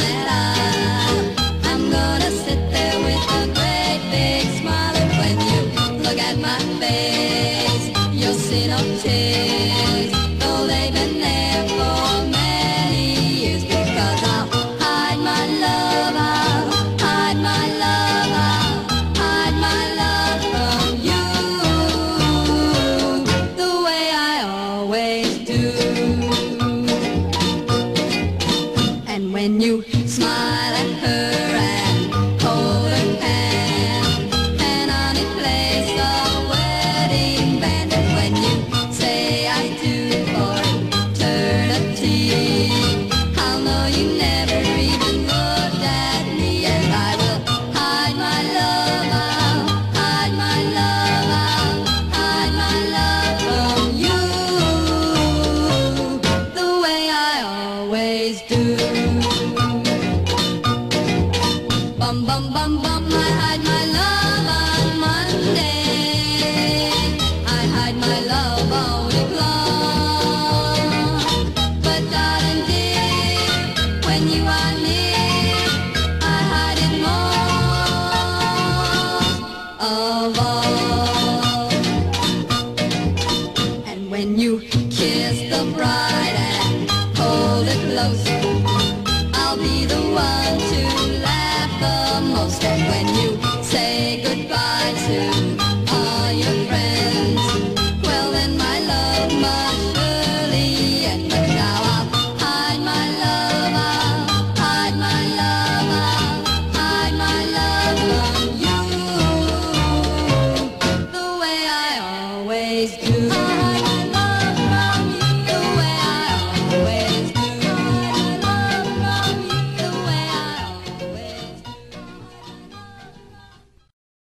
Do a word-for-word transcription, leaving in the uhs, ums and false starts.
that I, I'm gonna sit there with a great big smile. And when you look at my face, you'll see no tears, though they've been there for many years. Because I'll hide my love, I'll hide my love, I'll hide my love from you, the way I always do. And when you smile at her and hold her hand, and on it plays the wedding band. And when you say I do for eternity, I'll know you never even looked at me. And I will hide my love, I'll hide my love, I'll hide my love from you, the way I always do. Bum bum bum bum, I hide my love on Monday, I hide my love all week long. But darling dear, when you are near, I hide it most of all. And when you kiss the bride and hold her close, I'll be the one to laugh the most. And when